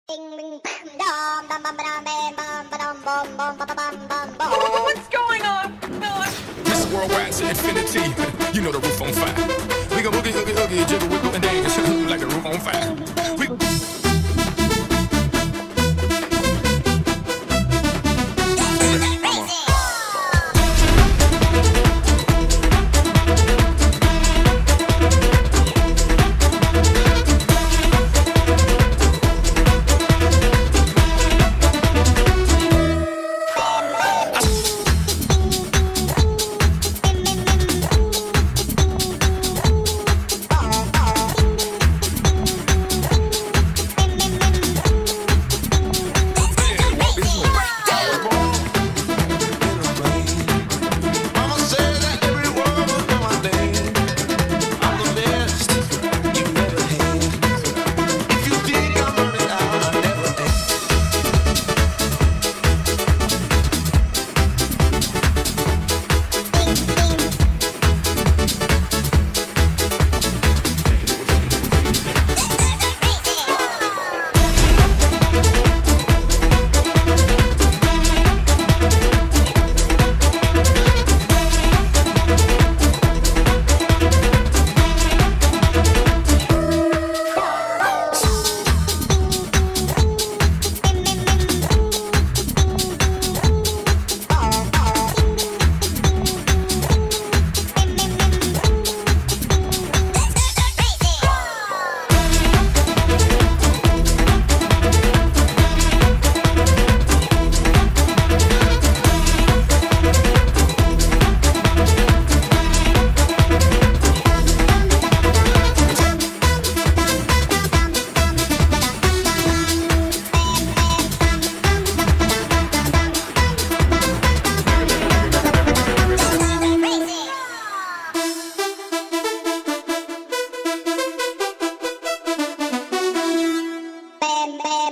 What's going on? Mr. Worldwide to infinity. You know the roof on fire. We gon' boogie, oogie, oogie, jiggle, wiggle, and dance like the roof on fire. Bam, bam.